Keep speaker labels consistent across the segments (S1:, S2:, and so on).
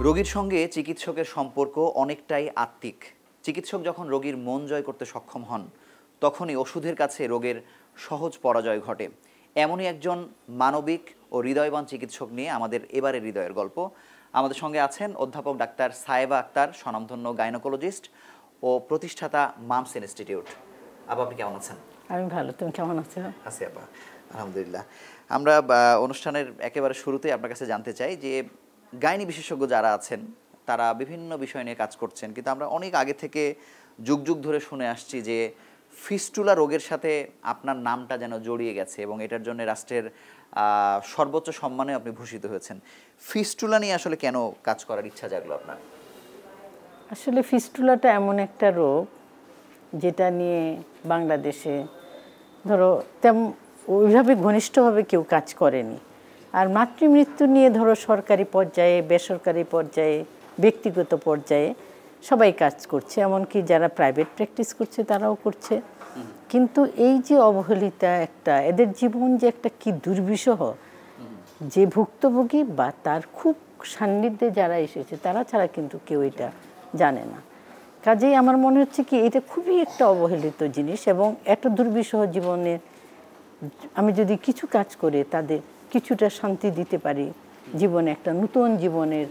S1: রোগীর সঙ্গে চিকিৎসকের সম্পর্ক অনেকটাই আত্মিক। চিকিৎসক যখন রোগীর মন জয় করতে সক্ষম হন তখনই ওষুধের কাছে রোগের সহজ পরাজয় ঘটে। এমনই একজন মানবিক ও হৃদয়বান চিকিৎসক নিয়ে আমাদের এবারে হৃদয়ের গল্প। আমাদের সঙ্গে আছেন অধ্যাপক ডাক্তার সায়েবা আক্তার, স্বনামধন্য গাইনোকোলজিস্ট ও প্রতিষ্ঠাতা মামস ইনস্টিটিউট। আপা, আপনি কেমন আছেন?
S2: আমি ভালো, তুমি কেমন আছো?
S1: আছি আপা, আলহামদুলিল্লাহ। আমরা অনুষ্ঠানের একেবারে শুরুতে আপনার কাছে জানতে চাই যে গাইনি বিশেষজ্ঞ যারা আছেন তারা বিভিন্ন বিষয় নিয়ে কাজ করছেন, কিন্তু আমরা অনেক আগে থেকে যুগ যুগ ধরে শুনে আসছি যে ফিস্টুলা রোগের সাথে আপনার নামটা যেন জড়িয়ে গেছে এবং এটার জন্য রাষ্ট্রের সর্বোচ্চ সম্মানে আপনি ভূষিত হয়েছেন। ফিস্টুলা নিয়ে আসলে কেন কাজ করার ইচ্ছা জাগলো আপনার?
S2: আসলে ফিস্টুলাটা এমন একটা রোগ যেটা নিয়ে বাংলাদেশে ধরো ওইভাবে ঘনিষ্ঠভাবে কেউ কাজ করেনি। আর মাতৃমৃত্যু নিয়ে ধরো সরকারি পর্যায়ে, বেসরকারি পর্যায়ে, ব্যক্তিগত পর্যায়ে সবাই কাজ করছে, এমনকি যারা প্রাইভেট প্র্যাকটিস করছে তারাও করছে। কিন্তু এই যে অবহেলিতা একটা, এদের জীবন যে একটা কি দুর্বিষহ, যে ভুক্তভোগী বা তার খুব সান্নিধ্যে যারা এসেছে তারা ছাড়া কিন্তু কেউ এটা জানে না। কাজেই আমার মনে হচ্ছে কি এটা খুবই একটা অবহেলিত জিনিস, এবং একটা দুর্বিষহ জীবনে আমি যদি কিছু কাজ করে তাদের কিছুটা শান্তি দিতে পারি, জীবনে একটা নতুন জীবনের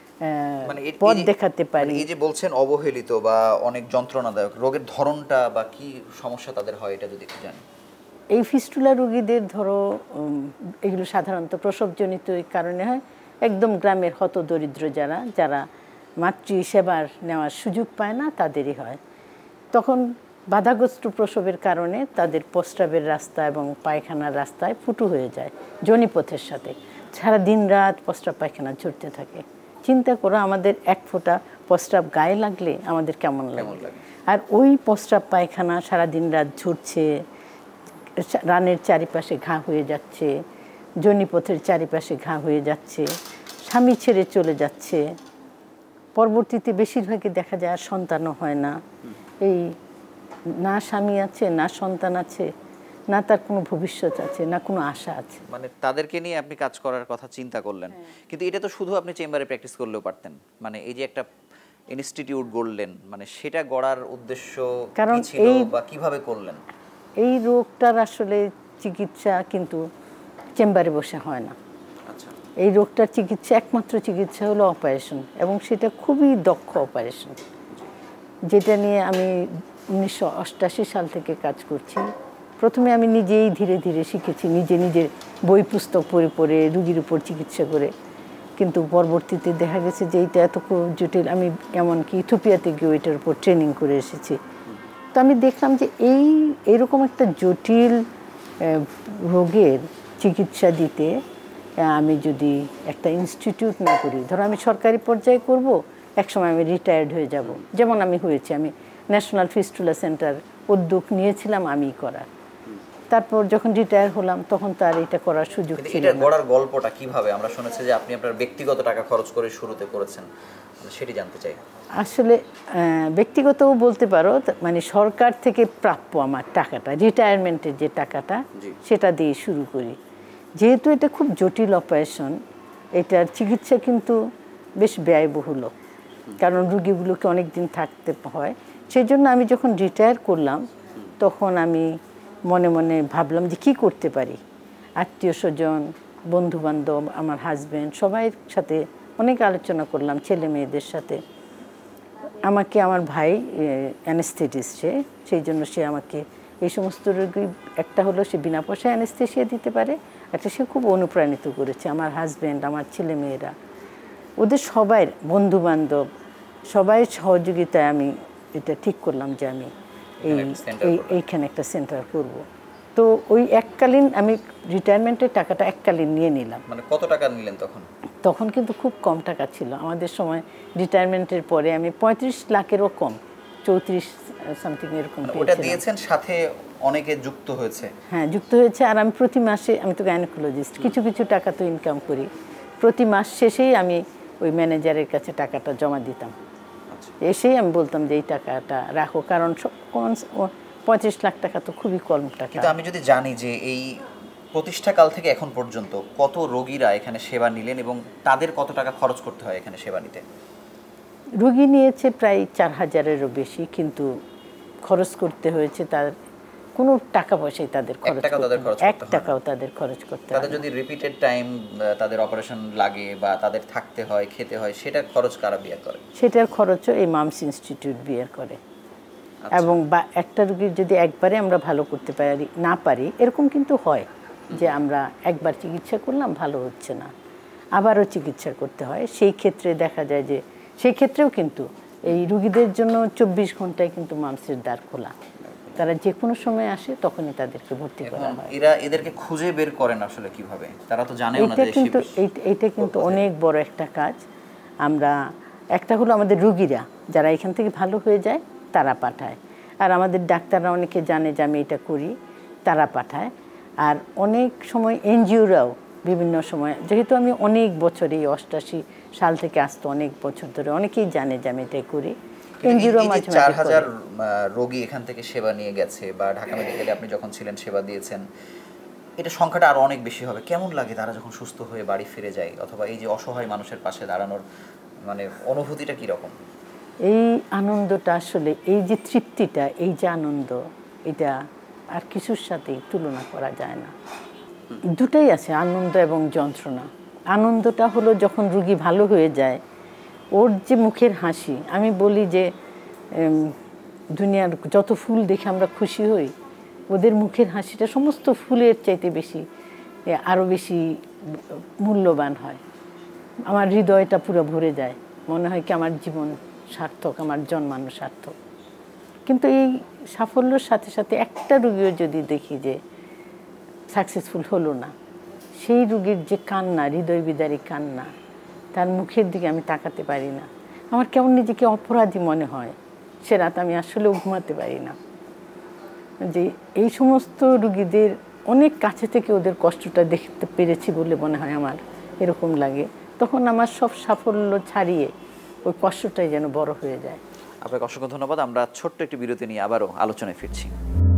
S2: পথ দেখাতে পারি।
S1: এই যে বলছেন অবহেলিত বা অনেক যন্ত্রণাদায়ক, রোগের ধরনটা বা কি সমস্যা তাদের হয় এটা যদি একটু জানি।
S2: এই ফিস্টুলা রোগীদের ধরো এগুলো সাধারণত প্রসবজনিত কারণে হয়। একদম গ্রামের হতদরিদ্র যারা মাতৃ সেবার নেওয়ার সুযোগ পায় না তাদেরই হয়। তখন বাধাগ্রস্ত প্রসবের কারণে তাদের প্রস্রাবের রাস্তা এবং পায়খানার রাস্তায় ফুটো হয়ে যায় যোনিপথের সাথে। সারা দিন রাত প্রস্রাব পায়খানা ঝরতে থাকে। চিন্তা করো, আমাদের এক ফোঁটা প্রস্রাব গায়ে লাগলে আমাদের কেমন লাগে। আর ওই প্রস্রাব পায়খানা সারা দিন রাত ঝরছে, রানের চারিপাশে ঘা হয়ে যাচ্ছে, যোনিপথের চারিপাশে ঘা হয়ে যাচ্ছে, স্বামী ছেড়ে চলে যাচ্ছে। পরবর্তীতে বেশিরভাগই দেখা যায় আর সন্তানও হয় না। এই না স্বামী আছে, না সন্তান আছে, না তার কোনো ভবিষ্যৎ আছে, না কোনো আশা আছে।
S1: মানে তাদেরকে নিয়ে আপনি কাজ করার কথা চিন্তা করলেন। কিন্তু এটা তো শুধু আপনি চেম্বারে প্র্যাকটিস করলেও পারতেন। মানে এই যে একটা ইনস্টিটিউট গড়লেন, মানে সেটা গড়ার উদ্দেশ্য কি ছিল বা কিভাবে করলেন?
S2: এই রোগটার আসলে চিকিৎসা কিন্তু চেম্বারে বসে হয় না। এই রোগটার চিকিৎসা, একমাত্র চিকিৎসা হলো অপারেশন, এবং সেটা খুবই দক্ষ অপারেশন, যেটা নিয়ে আমি 1988 সাল থেকে কাজ করছি। প্রথমে আমি নিজেই ধীরে ধীরে শিখেছি, নিজের বই পুস্তক পড়ে পড়ে রুগীর উপর চিকিৎসা করে। কিন্তু পরবর্তীতে দেখা গেছে যে এইটা এত জটিল, আমি এমনকি ইথিওপিয়াতে গিয়ে এটার উপর ট্রেনিং করে এসেছি। তো আমি দেখলাম যে এইরকম একটা জটিল রোগের চিকিৎসা দিতে আমি যদি একটা ইনস্টিটিউট না করি, ধরো আমি সরকারি পর্যায়ে করব, একসময় আমি রিটায়ার্ড হয়ে যাব, যেমন আমি হয়েছি। আমি ন্যাশনাল ফিস্টুলা সেন্টার উদ্যোগ নিয়েছিলাম আমি করার। তারপর যখন রিটায়ার হলাম তখন তো আর এটা করার সুযোগ ছিল না।
S1: এটা গড়ার গল্পটা কিভাবে? আমরা শুনেছি যে আপনি আপনার ব্যক্তিগত টাকা খরচ করে শুরুতে করেছেন, সেটি জানতে চাই।
S2: আসলে ব্যক্তিগতও বলতে পারো, মানে সরকার থেকে প্রাপ্য আমার টাকাটা, রিটায়ারমেন্টের যে টাকাটা, সেটা দিয়ে শুরু করি। যেহেতু এটা খুব জটিল অপারেশন, এটার চিকিৎসা কিন্তু বেশ ব্যয়বহুল, কারণ রুগীগুলোকে অনেক দিন থাকতে হয়। সেই জন্য আমি যখন রিটায়ার করলাম তখন আমি মনে মনে ভাবলাম যে কী করতে পারি। আত্মীয় স্বজন, বন্ধুবান্ধব, আমার হাজব্যান্ড, সবাই সাথে অনেক আলোচনা করলাম, ছেলে মেয়েদের সাথে। আমাকে আমার ভাই অ্যানেস্থেটিস্ট, সেই জন্য সে আমাকে এই সমস্ত রোগী, একটা হলো সে বিনা পয়সায় অ্যানেস্থেসিয়া দিতে পারে, একটা সে খুব অনুপ্রাণিত করেছে। আমার হাজব্যান্ড, আমার ছেলে মেয়েরা, ওদের সবাই, বন্ধুবান্ধব, সবাই সহযোগিতায় আমি এটা ঠিক করলাম যে আমি এইখানে একটা সেন্টার করব। তো ওই এককালীন আমি রিটায়ারমেন্টের টাকাটা এককালীন নিয়ে নিলাম।
S1: মানে কত টাকা নিলেন তখন?
S2: তখন কিন্তু খুব কম টাকা ছিল আমাদের সময়। রিটায়ারমেন্টের পরে আমি 35 লাখেরও কম, 34 সামথিং এরকম
S1: ওটা দিয়েছেন। সাথে অনেকে যুক্ত হয়েছে?
S2: হ্যাঁ, যুক্ত হয়েছে। আর আমি প্রতি মাসে, আমি তো গাইনোকোলজিস্ট, কিছু টাকা তো ইনকাম করি। প্রতি মাস শেষেই আমি ওই ম্যানেজারের কাছে টাকাটা জমা দিতাম। এসেই আমি বলতাম যে এই টাকাটা রাখো, কারণ 35 লাখ টাকা তো খুবই কম টাকা।
S1: কিন্তু আমি যদি জানি যে এই প্রতিষ্ঠাকাল থেকে এখন পর্যন্ত কত রোগীরা এখানে সেবা নিলেন এবং তাদের কত টাকা খরচ করতে হয় এখানে সেবা নিতে?
S2: রোগী নিয়েছে প্রায় 4000-এরও বেশি, কিন্তু খরচ করতে হয়েছে তার কোনো টাকা পয়সাই তাদের খরচ, 1 টাকাও তাদের খরচ করতে হয়।
S1: তাদের যদি রিপিটেড টাইম তাদের অপারেশন লাগে বা তাদের থাকতে হয়, খেতে হয়, সেটার খরচ কারা বিয়ার করে?
S2: সেটার খরচও এই মামস ইনস্টিটিউট বিয়ার করে। এবং বা একটা রোগীর যদি একবারে আমরা ভালো করতে না পারি, এরকম কিন্তু হয় যে আমরা একবার চিকিৎসা করলাম ভালো হচ্ছে না, আবারও চিকিৎসা করতে হয়। সেই ক্ষেত্রে দেখা যায় যে সেই ক্ষেত্রেও কিন্তু এই রোগীদের জন্য 24 ঘন্টায় কিন্তু মামসের দ্বার খোলা। তারা যে কোনো সময় আসে তখনই তাদেরকে ভর্তি করা হয়।
S1: এদেরকে খুঁজে বের করেন আসলে কিভাবে? তারা তো জানেও না যে
S2: এইটা কিন্তু অনেক বড় একটা কাজ। আমরা একটা হলো আমাদের রোগীরা যারা এখান থেকে ভালো হয়ে যায় তারা পাঠায়, আর আমাদের ডাক্তাররা অনেকে জানে যে আমি এটা করি, তারা পাঠায়। আর অনেক সময় এনজিওরাও বিভিন্ন সময়, যেহেতু আমি অনেক বছর এই 88 সাল থেকে আসতো, অনেক বছর ধরে অনেকেই জানে যে আমি এটাই করি। এনজিওরা মাঝে মাঝে
S1: 4000 রোগী এখান থেকে সেবা নিয়ে গেছে বা ঢাকা মেডিকেলে আপনি যখন ছিলেন সেবা দিয়েছেন, এটা সংখ্যাটা আরো অনেক বেশি হবে। কেমন লাগে তারা যখন সুস্থ হয়ে বাড়ি ফিরে যায়, অথবা এই যে অসহায় মানুষের পাশে দাঁড়ানোর মানে অনুভূতিটা কি রকম?
S2: এই আনন্দটা আসলে, এই যে তৃপ্তিটা, এই যে আনন্দ, এটা আর কিছুর সাথেই তুলনা করা যায় না। দুটাই আছে, আনন্দ এবং যন্ত্রণা। আনন্দটা হলো যখন রোগী ভালো হয়ে যায়, ওর যে মুখের হাসি, আমি বলি যে দুনিয়ার যত ফুল দেখে আমরা খুশি হই, ওদের মুখের হাসিটা সমস্ত ফুলের চাইতে বেশি, আরও বেশি মূল্যবান হয়। আমার হৃদয়টা পুরো ভরে যায়, মনে হয় কি আমার জীবন সার্থক, আমার জন্মানো সার্থক। কিন্তু এই সাফল্যের সাথে সাথে একটা রোগীও যদি দেখি যে সাকসেসফুল হলো না, সেই রোগীর যে কান্না, হৃদয় বিদারী কান্না, তার মুখের দিকে আমি তাকাতে পারি না। আমার কেমন নিজেকে অপরাধী মনে হয়, সে রাত আমি আসলেও ঘুমাতে পারি না। যে এই সমস্ত রোগীদের অনেক কাছে থেকে ওদের কষ্টটা দেখতে পেরেছি বলে মনে হয় আমার, এরকম লাগে। তখন আমার সব সাফল্য ছাড়িয়ে ওই কষ্টটাই যেন বড় হয়ে যায়।
S1: আপনাকে অসংখ্য ধন্যবাদ। আমরা ছোট্ট একটি বিরতি নিয়ে আবারও আলোচনায় ফিরছি।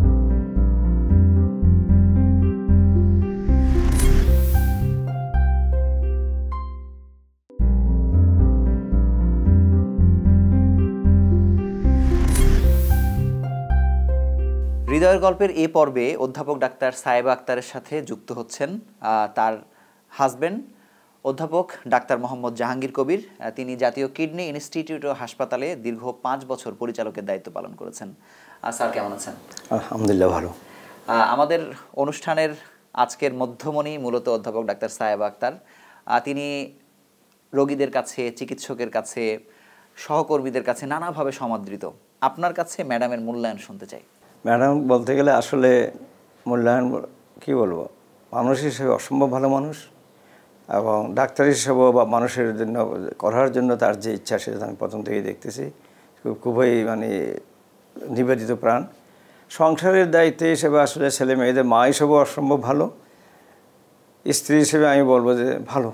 S1: হৃদয়ের গল্পের এই পর্বে অধ্যাপক ডাক্তার সায়েবা আক্তারের সাথে যুক্ত হচ্ছেন তার হাজবেন্ড অধ্যাপক ডাক্তার মোহাম্মদ জাহাঙ্গীর কবির। তিনি জাতীয় কিডনি ইনস্টিটিউট ও হাসপাতালে দীর্ঘ 5 বছর পরিচালকের দায়িত্ব পালন করেছেন। স্যার কেমন আছেন?
S3: আলহামদুলিল্লাহ ভালো।
S1: আমাদের অনুষ্ঠানের আজকের মধ্যমণি মূলত অধ্যাপক ডাক্তার সায়েবা আক্তার। তিনি রোগীদের কাছে, চিকিৎসকের কাছে, সহকর্মীদের কাছে নানাভাবে সমাদৃত। আপনার কাছে ম্যাডামের মূল্যায়ন শুনতে চাই।
S3: ম্যাডাম বলতে গেলে আসলে মূল্যায়ন কী বলবো, মানুষ হিসেবে অসম্ভব ভালো মানুষ, এবং ডাক্তার হিসেবেও বা মানুষের জন্য করার জন্য তার যে ইচ্ছা, সেটা আমি প্রথম থেকেই দেখতেছি। খুবই মানে নিবেদিত প্রাণ। সংসারের দায়িত্বে হিসেবে আসলে ছেলে মেয়েদের মা হিসেবেও অসম্ভব ভালো, স্ত্রী হিসেবে আমি বলবো যে ভালো।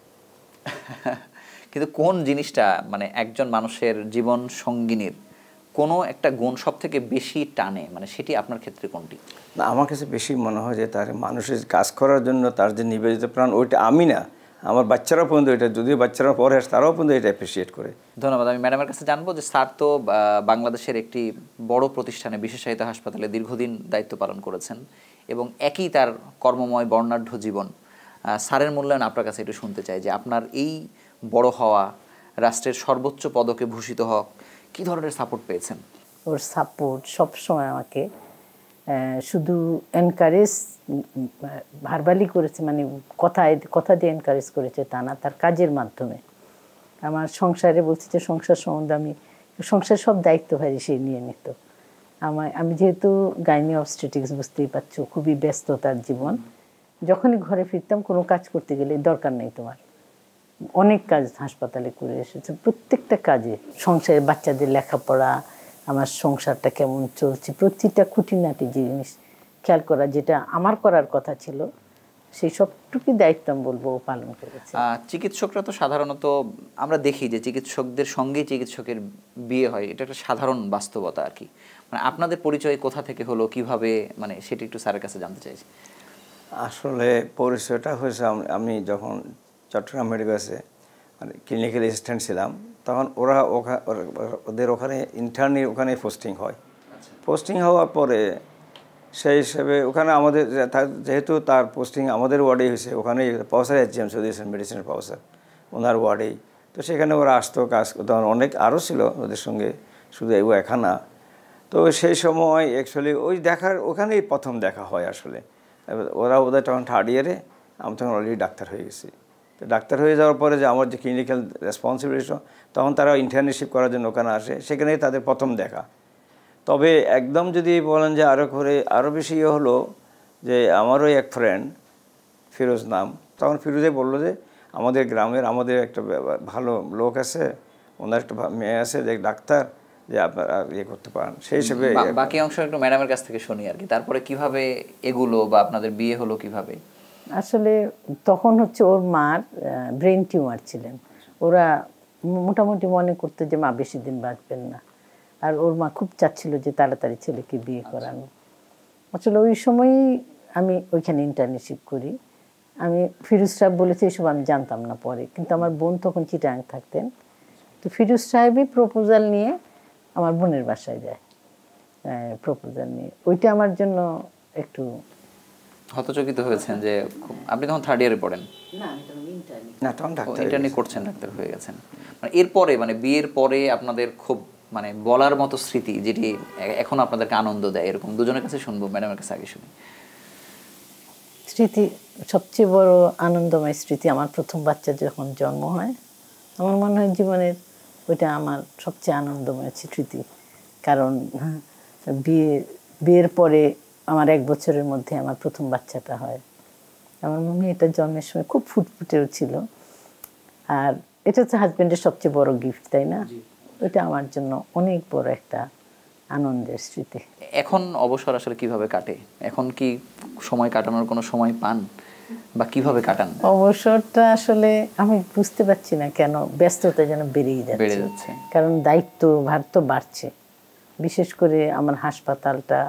S1: কিন্তু কোন জিনিসটা মানে একজন মানুষের জীবন সঙ্গিনীর কোনো একটা গুণ সব থেকে বেশি টানে, মানে সেটি আপনার ক্ষেত্রে কোনটি?
S3: না, আমার কাছে বেশি মনে হয় যে তার মানুষের কাজ করার জন্য তার যে নিবেদিত প্রাণ, ওইটা আমি না, আমার বাচ্চারাও পর্যন্ত এটা, যদিও বাচ্চারা পরে আসে তারাও পর্যন্ত এটা অ্যাপ্রিসিয়েট করে।
S1: ধন্যবাদ। আমি ম্যাডামের কাছে জানবো যে স্যার তো বাংলাদেশের একটি বড় প্রতিষ্ঠানে বিশেষায়িত হাসপাতালে দীর্ঘদিন দায়িত্ব পালন করেছেন এবং একই তার কর্মময় বর্ণাঢ্য জীবন। স্যারের মূল্যায়ন আপনার কাছে একটু শুনতে চাই যে আপনার এই বড় হওয়া, রাষ্ট্রের সর্বোচ্চ পদকে ভূষিত হওয়া, কী ধরনের সাপোর্ট পেয়েছেন?
S2: ওর সাপোর্ট সবসময় আমাকে শুধু এনকারেজ ভার্বালি করেছে, মানে কথা দিয়ে এনকারেজ করেছে তা না, তার কাজের মাধ্যমে। আমার সংসারে বলছি যে সংসার সম্বন্ধে আমি সংসার সব দায়িত্ব ভাই সে নিয়ে নিত। আমি যেহেতু গাইনি অবস্টেটিক্স, বুঝতেই পারছো খুবই ব্যস্ততার জীবন, যখনই ঘরে ফিরতাম কোনো কাজ করতে গেলে দরকার নেই তোমার, অনেক কাজ হাসপাতালে করে এসেছে, প্রত্যেকটা কাজে, সংসারে বাচ্চাদের লেখাপড়া, আমার সংসারটা কেমন চলছে, প্রতিটা খুঁটিনাটি জিনিস খেয়াল করা, যেটা আমার করার কথা ছিল সেই সবটুকুই দায়িত্ব আমি বলবো পালন করেছে।
S1: চিকিৎসকরা তো সাধারণত আমরা দেখি যে চিকিৎসকদের সঙ্গেই চিকিৎসকের বিয়ে হয়, এটা একটা সাধারণ বাস্তবতা আর কি। মানে আপনাদের পরিচয় কোথা থেকে হলো, কিভাবে, মানে সেটা একটু স্যারের কাছে জানতে চাইছি।
S3: আসলে পরিচয়টা হয়েছে আমি যখন চট্টগ্রাম মেডিকেলে মানে ক্লিনিক্যাল অ্যাসিস্ট্যান্ট ছিলাম, তখন ওদের ওখানে ইন্টার্নি ওখানে পোস্টিং হয়। পোস্টিং হওয়ার পরে সেই হিসেবে ওখানে আমাদের যেহেতু তার পোস্টিং আমাদের ওয়ার্ডেই হয়েছে, ওখানে প্রফেসর এইচ.এম. চৌধুরী মেডিসিনের প্রফেসর, ওনার ওয়ার্ডেই। তো সেখানে ওরা আসতো কাজ করতো, অনেক আরও ছিল ওদের সঙ্গে, শুধু একা না। তো সেই সময় অ্যাকচুয়ালি ওই দেখার ওখানেই প্রথম দেখা হয় আসলে। ওরা ওদের তখন থার্ড ইয়ারে, আমি তখন অলরেডি ডাক্তার হয়ে গেছি। তো ডাক্তার হয়ে যাওয়ার পরে যে আমার যে ক্লিনিক্যাল রেসপন্সিবিলিটি, তখন তারা ইন্টার্নশিপ করার জন্য ওখানে আসে, সেখানেই তাদের প্রথম দেখা। তবে একদম যদি বলেন যে আরও বেশি হলো যে আমারও এক ফ্রেন্ড ফিরোজ নাম, তখন ফিরোজে বললো যে আমাদের গ্রামের আমাদের একটা ভালো লোক আছে, ওনার একটা মেয়ে আছে যে ডাক্তার, যে আপনারা করতে পারেন। সেই হিসেবে
S1: বাকি অংশ একটু ম্যাডামের কাছ থেকে শুনি আর কি। তারপরে কিভাবে এগুলো বা আপনাদের বিয়ে হলো কিভাবে?
S2: আসলে তখন হচ্ছে ওর মার ব্রেন টিউমার ছিলেন। ওরা মোটামুটি মনে করতো যে মা বেশি দিন বাঁচবেন না, আর ওর মা খুব চাচ্ছিল যে তাড়াতাড়ি ছেলেকে বিয়ে করানো। আসলে ওই সময়ই আমি ওইখানে ইন্টার্নশিপ করি। আমি ফিরোজ সাহেব বলেছে এসব আমি জানতাম না পরে, কিন্তু আমার বোন তখন চিটাং থাকতেন। তো ফিরোজ সাহেবই প্রপোজাল নিয়ে আমার বোনের বাসায় যায়, প্রপোজাল নিয়ে। ওইটা আমার জন্য একটু
S1: হতচকিত হয়েছেন যে আপনি তখন থার্ড ইয়ারে পড়েন?
S3: না, তখন
S1: ইন্টার্নি করছেন, ডাক্তার হয়ে গেছেন। মানে এরপরে মানে বিয়ের পরে আপনাদের খুব মানে বলার মতো স্মৃতি যেটি এখন আপনাদেরকে আনন্দ দেয়, এরকম দুজনের কাছে শুনবো, ম্যাডামের কাছে আগে শুনি।
S2: স্মৃতি, সবচেয়ে বড় আনন্দময় স্মৃতি আমার প্রথম বাচ্চা যখন জন্ম হয়। আমার মনে হয় জীবনের ওইটা আমার সবচেয়ে আনন্দময় স্মৃতি। কারণ বিয়ের পরে আমার 1 বছরের মধ্যে আমার প্রথম বাচ্চাটা হয়। আমার মনে হয় এটা জন্মের সময় খুব ফুটফুটেও ছিল। আর এটা হচ্ছে হাজব্যান্ডের সবচেয়ে বড় গিফট, তাই না? ওইটা আমার জন্য অনেক বড় একটা আনন্দের স্মৃতি।
S1: এখন অবসর আসলে কিভাবে কাটে? এখন কি সময় কাটানোর কোনো সময় পান বা কিভাবে কাটান?
S2: অবসরটা আসলে আমি বুঝতে পারছি না কেন ব্যস্ততা যেন বেড়ে যাচ্ছে। কারণ দায়িত্ব ভার তো বাড়ছে। বিশেষ করে আমার হাসপাতালটা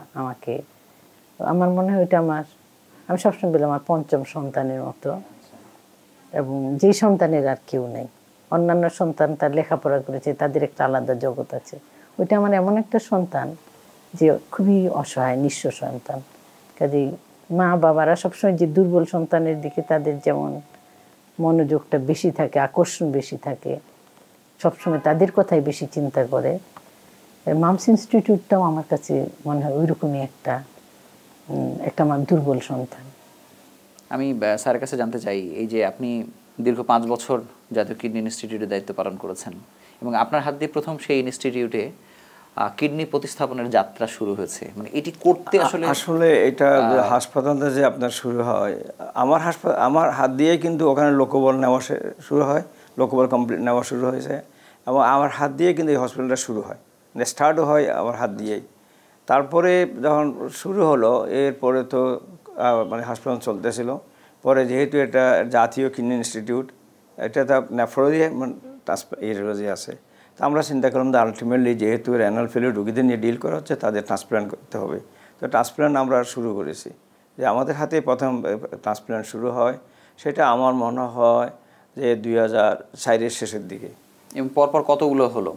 S2: আমার মনে হয় ওইটা আমি সবসময় বলি আমার পঞ্চম সন্তানের মতো, এবং যেই সন্তানের আর কেউ নেই। অন্যান্য সন্তান তার লেখাপড়া করেছে, তাদের একটা আলাদা জগৎ আছে। ওইটা আমার এমন একটা সন্তান যে খুবই অসহায়, নিঃস্ব সন্তান। কাজেই মা বাবারা সবসময় যে দুর্বল সন্তানের দিকে তাদের যেমন মনোযোগটা বেশি থাকে, আকর্ষণ বেশি থাকে, সবসময় তাদের কথাই বেশি চিন্তা করে। মামস ইনস্টিটিউটটাও আমার কাছে মনে হয় ওইরকমই একটা আমার দুর্বল সন্তান।
S1: আমি স্যারের কাছে জানতে চাই, এই যে আপনি দীর্ঘ 5 বছর জাতীয় কিডনি ইনস্টিটিউটে দায়িত্ব পালন করেছেন এবং আপনার হাত দিয়ে প্রথম সেই ইনস্টিটিউটে কিডনি প্রতিস্থাপনের যাত্রা শুরু হয়েছে, মানে এটি করতে
S3: আসলে এটা হাসপাতালে যে আপনার শুরু হয়, আমার হাত দিয়ে কিন্তু ওখানে লোকবল নেওয়া শুরু হয়, লোকবল কমপ্লিট নেওয়া শুরু হয়েছে, এবং আমার হাত দিয়ে কিন্তু এই হসপিটালটা শুরু হয়, মানে স্টার্টও হয় আমার হাত দিয়েই। তারপরে যখন শুরু হলো, এরপরে তো মানে হাসপাতাল চলতেছিল। পরে যেহেতু এটা জাতীয় কিডনি ইনস্টিটিউট, এটা তো নেফ্রোলজি ইউরোলজি আছে, তো আমরা চিন্তা করলাম যে আলটিমেটলি যেহেতু রেনাল ফেলিউর রোগীদের নিয়ে ডিল করা হচ্ছে, তাদের ট্রান্সপ্ল্যান্ট করতে হবে। তো ট্রান্সপ্ল্যান্ট আমরা শুরু করেছি, যে আমাদের হাতে প্রথম ট্রান্সপ্ল্যান্ট শুরু হয়। সেটা আমার মনে হয় যে 2004-এর শেষের দিকে।
S1: এবং পরপর কতগুলো হলো?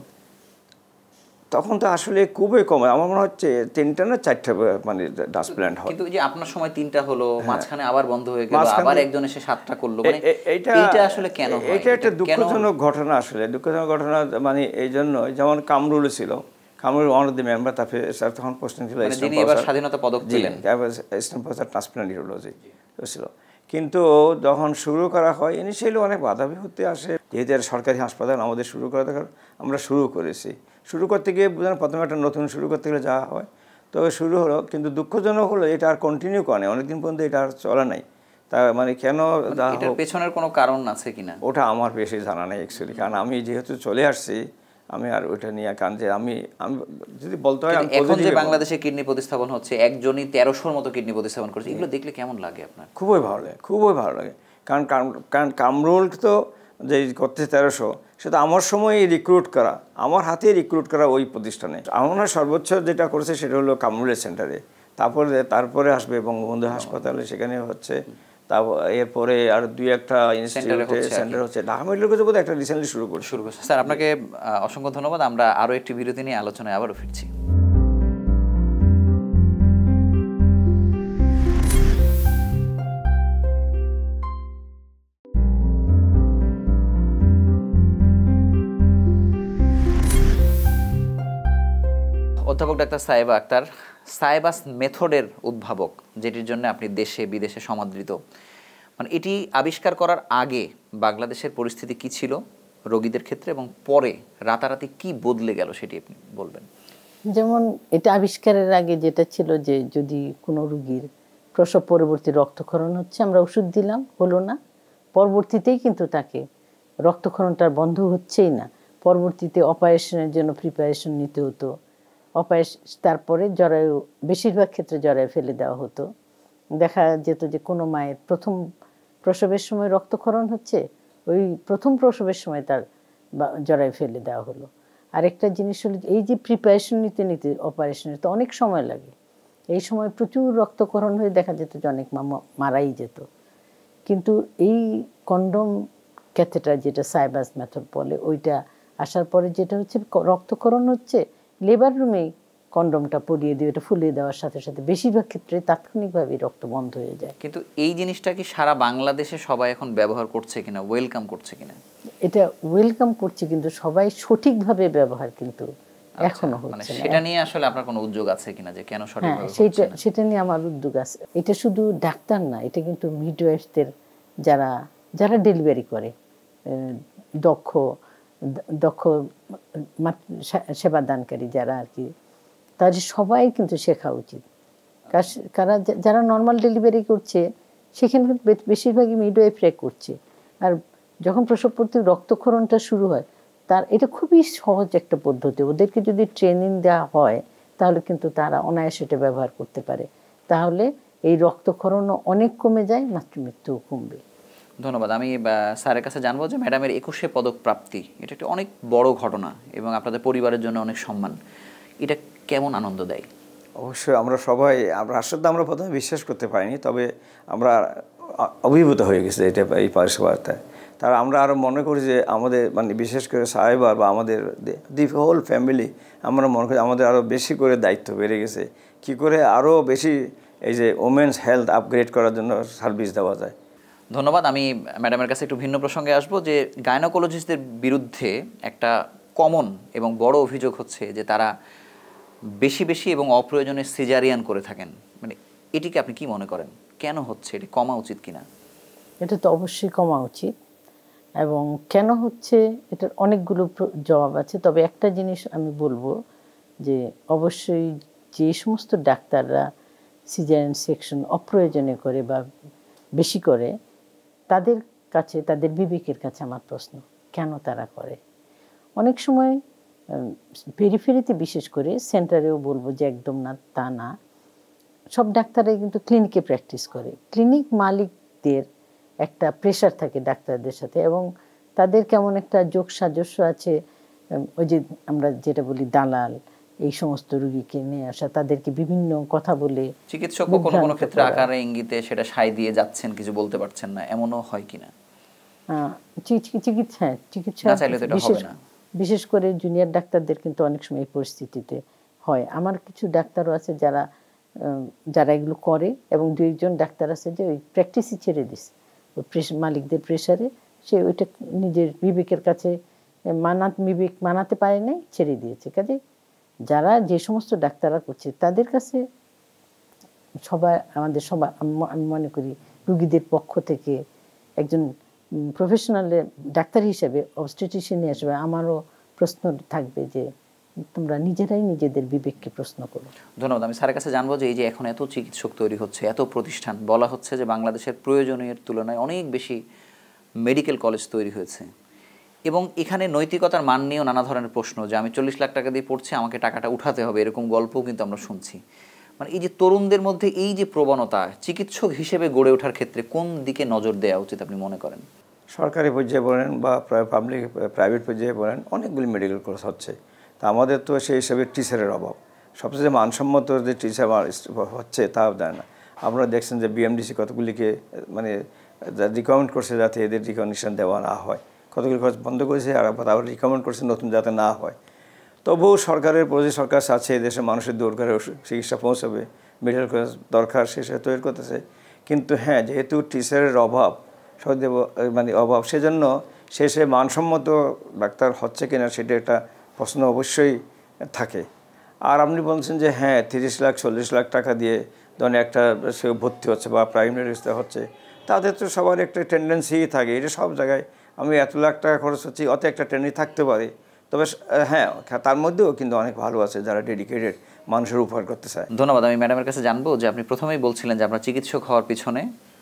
S3: তখন তো আসলে খুবই কম, আমার মনে হচ্ছে 3টা না 4টা মানে ট্রান্সপ্ল্যান্ট হয়।
S1: কিন্তু যে আপনার সময় 3টা হলো, মাঝখানে আবার বন্ধ হয়ে গেল, আবার একজন এসে 7টা করলো, মানে এইটা আসলে কেন হয়?
S3: এটা একটা দুঃখজনক ঘটনা, আসলে দুঃখজনক ঘটনা। মানে এই জন্য, যেমন কামরুল ছিল, Kamrul one of the member, তারপরে স্যার তখন পোস্টিং ছিল,
S1: যিনি এবার স্বাধীনতা পদক পেলেন,
S3: ট্রান্সপ্ল্যান্ট ইউরোলজি ছিল। কিন্তু যখন শুরু করা হয়, ইনিশিয়ালি অনেক বাধা বিপত্তি আসে, যেহেতু এটা সরকারি হাসপাতাল, আমাদের শুরু করা দরকার। আমরা শুরু করেছি, শুরু করতে গিয়ে প্রথমে একটা নতুন শুরু করতে গেলে যা হয়, তবে শুরু হলো। কিন্তু দুঃখজনক হলো এটা আর কন্টিনিউ করে, অনেকদিন পর্যন্ত এটা আর চলে নাই। তা মানে কেন,
S1: এটার পেছনের কোনো কারণ আছে কিনা
S3: ওটা আমার বেশি জানা নেই অ্যাকচুয়ালি, কারণ আমি যেহেতু চলে আসছি, আমি আর ওইটা নিয়ে, কারণ যে আমি যদি বলতে হয়,
S1: এখন যে বাংলাদেশে কিডনি প্রতিস্থাপন হচ্ছে, একজনই 1300-র মতো কিডনি প্রতিস্থাপন করছে, এগুলো দেখলে কেমন লাগে আপনার?
S3: খুবই ভালো লাগে, খুবই ভালো লাগে। কারণ কামরুল তো যে করতে 1300, সেটা আমার সময় রিক্রুট করা, আমার হাতে রিক্রুট করা ওই প্রতিষ্ঠানে। আমার সর্বোচ্চ যেটা করেছে সেটা হলো কামরুলের সেন্টারে। তারপরে আসবে বঙ্গবন্ধু হাসপাতালে, সেখানে হচ্ছে। তারপর এরপরে আর 2-1টা ইনস্টিটিউটে সেন্টার হচ্ছে। ঢাকা মেডিকেল কলেজে বোধহয় একটা রিসেন্টলি শুরু করছে।
S1: স্যার আপনাকে অসংখ্য ধন্যবাদ। আমরা আরও একটি বিরতি নিয়ে আলোচনায় আবারও ফিরছি। অধ্যাপক ডাক্তার সাহেবা আক্তার, সাইবাস মেথডের উদ্ভাবক, যেটির জন্য আপনি দেশে বিদেশে সমাদৃত, মানে এটি আবিষ্কার করার আগে বাংলাদেশের পরিস্থিতি কি ছিল রোগীদের ক্ষেত্রে, এবং পরে রাতারাতি কি বদলে গেল সেটি আপনি বলবেন।
S2: যেমন এটা আবিষ্কারের আগে যেটা ছিল যে যদি কোনো রোগীর প্রসব পরবর্তী রক্তক্ষরণ হচ্ছে, আমরা ওষুধ দিলাম, হলো না, পরবর্তীতেই কিন্তু তাকে রক্তক্ষরণটা বন্ধ হচ্ছেই না, পরবর্তীতে অপারেশনের জন্য প্রিপারেশন নিতে হতো। তারপরে জরায়ু, বেশিরভাগ ক্ষেত্রে জরায়ু ফেলে দেওয়া হতো। দেখা যেত যে কোনো মায়ের প্রথম প্রসবের সময় রক্তক্ষরণ হচ্ছে, ওই প্রথম প্রসবের সময় তার জরায়ু ফেলে দেওয়া হলো। আরেকটা জিনিস হলো এই যে প্রিপারেশন নিতে নিতে অপারেশনের তো অনেক সময় লাগে, এই সময় প্রচুর রক্তক্ষরণ হয়ে দেখা যেত যে অনেক মারাই যেত। কিন্তু এই কন্ডম ক্যাথেটার, যেটা সাইবাস মেথড বলে, ওইটা আসার পরে যেটা হচ্ছে, রক্তক্ষরণ হচ্ছে, লেবার রুমেই কন্ডমটা পরিয়ে দিয়ে, এটা ফুলিয়ে দেওয়ার সাথে সাথে বেশিরভাগ ক্ষেত্রে তাৎক্ষণিকভাবে রক্ত বন্ধ হয়ে যায়।
S1: কিন্তু এই জিনিসটা কি সারা বাংলাদেশে সবাই এখন ব্যবহার করছে কিনা, ওয়েলকাম করছে কিনা?
S2: এটা ওয়েলকাম করছে, কিন্তু সবাই সঠিকভাবে ব্যবহার কিন্তু এখনো হচ্ছে না।
S1: সেটা নিয়ে আসলে আপনার কোনো উদ্যোগ আছে কিনা যে কেন সঠিকভাবে হচ্ছে না?
S2: সেটা নিয়ে আমার উদ্যোগ আছে। এটা শুধু ডাক্তার না, এটা কিন্তু মিডওয়াইফদের যারা ডেলিভারি করে, দক্ষ দক্ষ সেবাদানকারী যারা আর কি, তাদের সবাই কিন্তু শেখা উচিত। যারা নর্মাল ডেলিভারি করছে সেখানে কিন্তু বেশিরভাগই মিডওয়াইফরাই করছে। আর যখন প্রসবপূর্তি রক্তক্ষরণটা শুরু হয়, এটা খুবই সহজ একটা পদ্ধতি। ওদেরকে যদি ট্রেনিং দেওয়া হয় তাহলে কিন্তু তারা অনায়াসে এটা ব্যবহার করতে পারে। তাহলে এই রক্তক্ষরণও অনেক কমে যায়, মাতৃমৃত্যুও কমবে।
S1: ধন্যবাদ। আমি স্যারের কাছে জানবো যে ম্যাডামের 21শে পদক প্রাপ্তি, এটা একটা অনেক বড় ঘটনা এবং আপনাদের পরিবারের জন্য অনেক সম্মান। এটা কেমন আনন্দ দেয়?
S3: অবশ্যই আমরা সবাই, আসলে আমরা প্রথমে বিশ্বাস করতে পারিনি, তবে আমরা অভিভূত হয়ে গেছে এটা, এই পার্শ্ববার্তায়। তারা আমরা আরও মনে করি যে আমাদের, মানে বিশেষ করে সাহেবার বা আমাদের দি হোল ফ্যামিলি, আমরা মনে করি আমাদের আরও বেশি করে দায়িত্ব বেড়ে গেছে, কি করে আরও বেশি এই যে ওমেন্স হেলথ আপগ্রেড করার জন্য সার্ভিস দেওয়া যায়।
S1: ধন্যবাদ। আমি ম্যাডামের কাছে একটু ভিন্ন প্রসঙ্গে আসবো যে গাইনোকোলজিস্টদের বিরুদ্ধে একটা কমন এবং বড় অভিযোগ হচ্ছে যে তারা বেশি বেশি এবং অপ্রয়োজনে সিজারিয়ান করে থাকেন। মানে এটিকে আপনি কি মনে করেন, কেন হচ্ছে, এটি কমা উচিত কিনা?
S2: এটা তো অবশ্যই কমা উচিত, এবং কেন হচ্ছে এটার অনেকগুলো জবাব আছে। তবে একটা জিনিস আমি বলবো যে অবশ্যই যে সমস্ত ডাক্তাররা সিজারিয়ান সেকশন অপ্রয়োজনে করে বা বেশি করে, তাদের কাছে, তাদের বিবেকের কাছে আমার প্রশ্ন, কেন তারা করে। অনেক সময় পেরিফেরিতে, বিশেষ করে সেন্টারেও বলবো যে একদম না তা না, সব ডাক্তাররাই কিন্তু ক্লিনিকে প্র্যাকটিস করে। ক্লিনিক মালিকদের একটা প্রেশার থাকে ডাক্তারদের সাথে, এবং তাদের কেমন একটা যোগ সাজস্য আছে, ওই যে আমরা যেটা বলি দালাল, এই সমস্ত রোগীকে নিয়ে আসা, তাদেরকে বিভিন্ন কথা বলে,
S1: চিকিৎসক কোনো কোনো ক্ষেত্রে আকারে ইঙ্গিতে সেটা সাই দিয়ে যাচ্ছেন, কিছু বলতে পারছেন না, এমনও হয় কিনা? চিকিৎসা
S2: বিশেষ করে জুনিয়র ডাক্তারদের কিন্তু অনেক সময় এই পরিস্থিতিতে হয়। আমার কিছু ডাক্তারও আছে যারা এগুলো করে, এবং 2-1 ডাক্তার আছে যে ওই প্র্যাকটিসই ছেড়ে দিস, ওই মালিকদের প্রেশারে সে ওইটা নিজের বিবেকের কাছে বিবেক মানাতে পারে নাই, ছেড়ে দিয়েছে। কাজে যারা যে সমস্ত ডাক্তাররা করছে তাদের কাছে আমাদের সবাই, আমি মনে করি রুগীদের পক্ষ থেকে একজন প্রফেশনাল ডাক্তার হিসেবে, অবস্টেট্রিশিয়ান হিসেবে আমারও প্রশ্ন থাকবে যে তোমরা নিজেরাই নিজেদের বিবেককে প্রশ্ন করো।
S1: ধন্যবাদ। আমি স্যারের কাছে জানবো যে এই যে এখন এত চিকিৎসক তৈরি হচ্ছে, এত প্রতিষ্ঠান, বলা হচ্ছে যে বাংলাদেশের প্রয়োজনীয় তুলনায় অনেক বেশি মেডিকেল কলেজ তৈরি হয়েছে, এবং এখানে নৈতিকতার মান নিয়েও নানা ধরনের প্রশ্ন, যে আমি 40 লাখ টাকা দিয়ে পড়ছি, আমাকে টাকাটা উঠাতে হবে, এরকম গল্পও কিন্তু আমরা শুনছি। মানে এই যে তরুণদের মধ্যে এই যে প্রবণতা, চিকিৎসক হিসেবে গড়ে ওঠার ক্ষেত্রে কোন দিকে নজর দেওয়া উচিত আপনি মনে করেন?
S3: সরকারি পর্যায়ে বলেন বা প্রাইভেট পর্যায়ে বলেন, অনেকগুলি মেডিকেল কোর্স হচ্ছে। তা আমাদের তো সেই হিসাবে টিচারের অভাব। সবচেয়ে মানসম্মত যে টিচার হচ্ছে তাও দেয় না। আপনারা দেখছেন যে বিএমডিসি কতগুলিকে মানে রিকমেন্ড করছে যাতে এদের রিকগনিশন দেওয়া না হয়, কতগুলি খরচ বন্ধ করেছে আর আবার রিকমেন্ড করছে নতুন যাতে না হয়। তবুও সরকারের প্রতি সরকার চাচ্ছে দেশের মানুষের দরকারে চিকিৎসা পৌঁছাবে, মেডিকেল কলেজ দরকার সে তৈরি করতেছে। কিন্তু হ্যাঁ, যেহেতু টিচারের অভাব মানে অভাব, সেজন্য সে মানসম্মত ডাক্তার হচ্ছে কিনা সেটা একটা প্রশ্ন অবশ্যই থাকে। আর আপনি বলছেন যে হ্যাঁ 30 লাখ 40 লাখ টাকা দিয়ে ধরেন একটা সে ভর্তি হচ্ছে বা প্রাইমারি হচ্ছে, তাদের তো সবার একটা টেন্ডেন্সি থাকে, এটা সব জায়গায় আমি এত লাখ টাকা খরচ হচ্ছি অত একটা টেন্ডেন্সি থাকতে পারে। তবে হ্যাঁ, তার মধ্যেও কিন্তু অনেক ভালো আছে যারা ডেডিকেটেড মানুষের উপকার করতে চায়।
S1: ধন্যবাদ। আমি ম্যাডামের কাছে জানবো যে আপনি প্রথমেই বলছিলেন যে আপনার চিকিৎসক হওয়ার পিছনে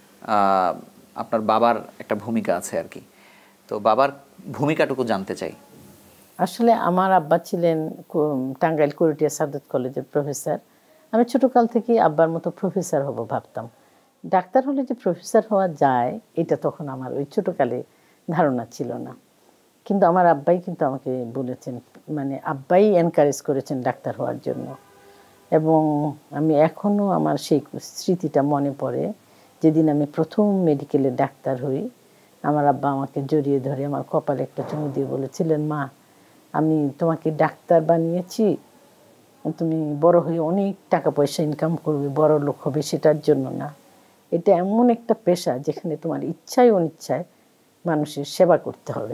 S1: আপনার বাবার একটা ভূমিকা আছে আর কি, তো বাবার ভূমিকাটুকু জানতে চাই।
S2: আসলে আমার আব্বা ছিলেন টাঙ্গাইল কুরুটিয়া সাদত কলেজের প্রফেসর। আমি ছোটকাল থেকেই আব্বার মতো প্রফেসর হব ভাবতাম। ডাক্তার হলে যে প্রফেসর হওয়া যায় এটা তখন আমার ওই ছোটকালে ধারণা ছিল না। কিন্তু আমার আব্বাই কিন্তু আমাকে বলেছেন, মানে আব্বাই এনকারেজ করেছেন ডাক্তার হওয়ার জন্য। এবং আমি এখনও আমার সেই স্মৃতিটা মনে পড়ে, যেদিন আমি প্রথম মেডিকেলে ডাক্তার হই, আমার আব্বা আমাকে জড়িয়ে ধরে আমার কপালে একটা চুমু দিয়ে বলেছিলেন, মা আমি তোমাকে ডাক্তার বানিয়েছি, তুমি বড় হয়ে অনেক টাকা পয়সা ইনকাম করবে, বড় লোক হবে, সেটার জন্য না। এটা এমন একটা পেশা যেখানে তোমার ইচ্ছায় অনিচ্ছায় মানুষের সেবা করতে হবে।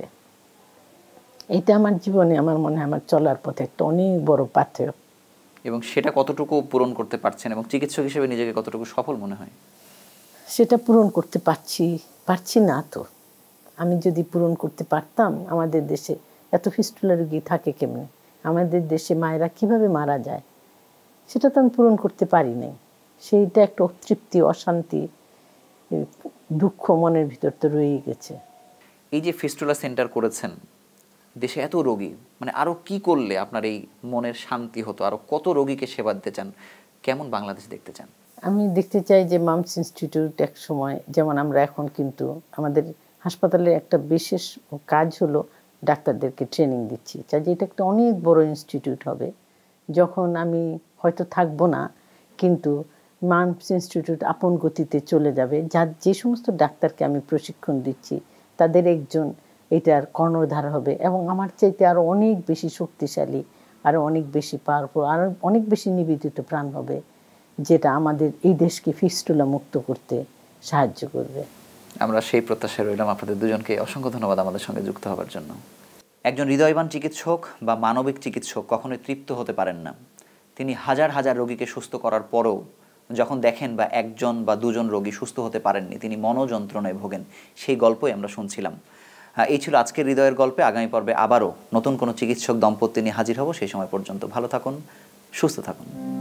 S2: এটা আমার জীবনে, আমার মনে হয় আমার চলার পথে একটা অনেক বড় পাথেয়।
S1: এবং সেটা কতটুকু পূরণ করতে পারছেন এবং চিকিৎসক হিসেবে নিজেকে কতটুকু সফল মনে হয়?
S2: সেটা পূরণ করতে পারছি না। তো আমি যদি পূরণ করতে পারতাম, আমাদের দেশে এত ফিস্টুলা রোগী থাকে কেমনে, আমাদের দেশে মায়েরা কিভাবে মারা যায়, সেটা তো আমি পূরণ করতে পারি নাই। সেইটা একটা অতৃপ্তি, অশান্তি, দুঃখ মনের ভিতর তো রয়েই গেছে।
S1: এই যে ফিস্টুলা সেন্টার করেছেন, দেশে এত রোগী, মানে আরও কি করলে আপনার এই মনের শান্তি হতো, আরও কত রোগীকে সেবা দিতে চান, কেমন বাংলাদেশ দেখতে চান?
S2: আমি দেখতে চাই যে মামস ইনস্টিটিউট এক সময়, যেমন আমরা এখন কিন্তু আমাদের হাসপাতালের একটা বিশেষ কাজ হলো ডাক্তারদেরকে ট্রেনিং দিচ্ছি, চাই যে এটা একটা অনেক বড় ইনস্টিটিউট হবে। যখন আমি হয়তো থাকবো না, কিন্তু মামস ইনস্টিটিউট আপন গতিতে চলে যাবে। যে সমস্ত ডাক্তারকে আমি প্রশিক্ষণ দিচ্ছি তাদের একজন এটার কর্ণধার হবে এবং আমার চাইতে আরও অনেক বেশি শক্তিশালী, আরও অনেক বেশি পাওয়ারফুল, আরও অনেক বেশি নিবেদিত প্রাণ হবে, যেটা আমাদের এই দেশকে ফিস্টুলা মুক্ত করতে সাহায্য করবে।
S1: আমরা সেই প্রত্যাশায় রইলাম। আপনাদের দুজনকে অসংখ্য ধন্যবাদ আমাদের সঙ্গে যুক্ত হওয়ার জন্য। একজন হৃদয়বান চিকিৎসক বা মানবিক চিকিৎসক কখনোই তৃপ্ত হতে পারেন না। তিনি হাজার হাজার রোগীকে সুস্থ করার পরও যখন দেখেন বা একজন বা দুজন রোগী সুস্থ হতে পারেননি, তিনি মনোযন্ত্রণায় ভোগেন। সেই গল্পই আমরা শুনছিলাম। এই ছিল আজকের হৃদয়ের গল্পে। আগামী পর্বে আবারও নতুন কোনো চিকিৎসক দম্পতি নিয়ে হাজির হব। সেই সময় পর্যন্ত ভালো থাকুন, সুস্থ থাকুন।